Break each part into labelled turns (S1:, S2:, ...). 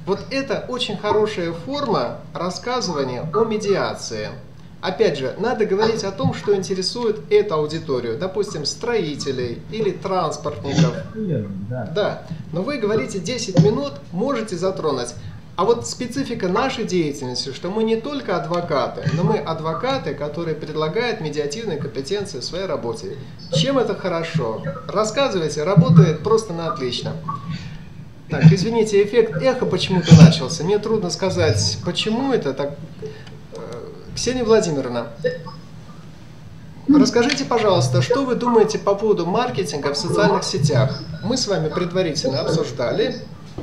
S1: Вот это очень хорошая форма рассказывания о медиации. Опять же, надо говорить о том, что интересует эту аудиторию, допустим, строителей или транспортников. Да, но вы говорите 10 минут, можете затронуть. А вот специфика нашей деятельности, что мы не только адвокаты, но мы адвокаты, которые предлагают медиативные компетенции в своей работе. Чем это хорошо? Рассказывайте, работает просто на отлично. Так, извините, эффект эхо почему-то начался. Мне трудно сказать, почему это так. Ксения Владимировна, расскажите, пожалуйста, что вы думаете по поводу маркетинга в социальных сетях? Мы с вами предварительно обсуждали.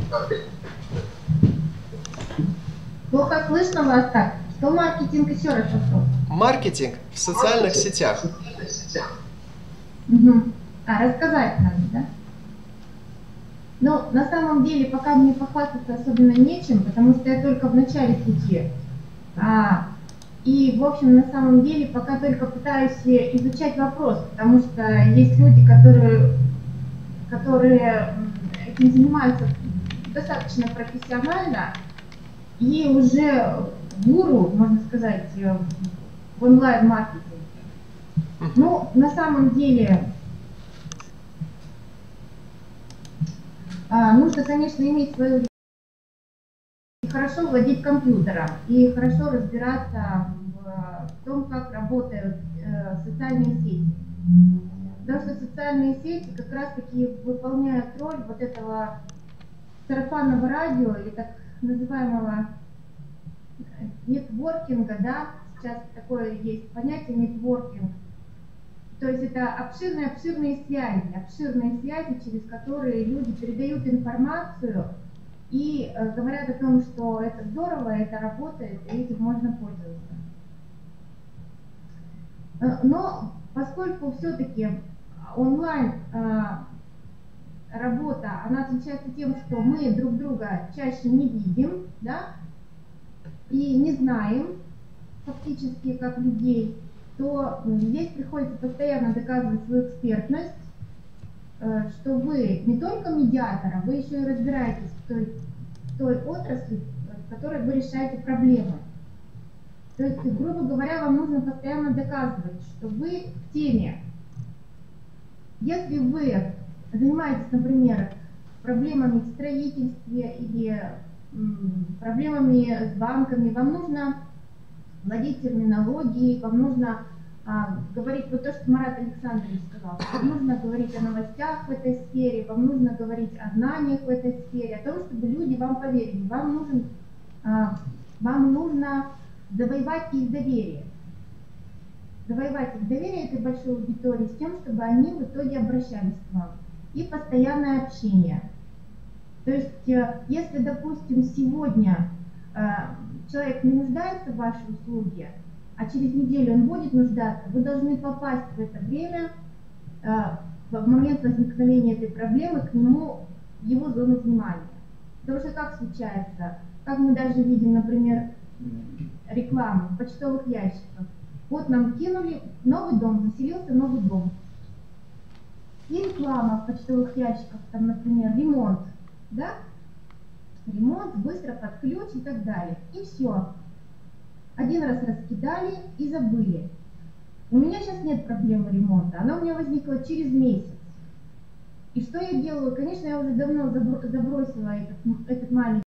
S2: Плохо слышно вас так. Что маркетинг, еще раз вопрос?
S1: Маркетинг в социальных сетях.
S2: Угу. Рассказать надо, да? Но на самом деле пока мне похвастаться особенно нечем, потому что я только в начале пути. И, в общем, на самом деле пока только пытаюсь изучать вопрос, потому что есть люди, которые этим занимаются достаточно профессионально и уже гуру, можно сказать, в онлайн-маркетинге. Ну, на самом деле, нужно, конечно, иметь свою хорошо владеть компьютером и хорошо разбираться в том, как работают социальные сети. Потому что социальные сети как раз-таки выполняют роль вот этого сарафанного радио или так называемого нетворкинга, да, сейчас такое есть понятие нетворкинг. То есть это обширные связи, через которые люди передают информацию и говорят о том, что это здорово, это работает, и этим можно пользоваться. Но поскольку все-таки онлайн работа, она отличается тем, что мы друг друга чаще не видим, да, и не знаем фактически как людей, то здесь приходится постоянно доказывать свою экспертность, что вы не только медиатор, а вы еще и разбираетесь в той отрасли, в которой вы решаете проблемы. То есть, грубо говоря, вам нужно постоянно доказывать, что вы в теме. Если вы занимаетесь, например, проблемами в строительстве или проблемами с банками, вам нужно владеть терминологией, вам нужно говорить вот то, что Марат Александрович сказал. Вам нужно говорить о новостях в этой сфере, вам нужно говорить о знаниях в этой сфере, о том, чтобы люди вам поверили. Вам нужно завоевать их доверие. Завоевать их доверие этой большой аудитории с тем, чтобы они в итоге обращались к вам. И постоянное общение. То есть, если, допустим, сегодня человек не нуждается в вашей услуге, а через неделю он будет нуждаться, вы должны попасть в это время, в момент возникновения этой проблемы, к нему, в его зону внимания. Потому что как случается, как мы даже видим, например, рекламу в почтовых ящиках. Вот нам кинули новый дом, заселился новый дом. И реклама в почтовых ящиках, там, например, ремонт, да? Ремонт, быстро под ключ и так далее. И все. Один раз раскидали и забыли. У меня сейчас нет проблемы ремонта, она у меня возникла через месяц. И что я делаю? Конечно, я уже давно забросила этот маленький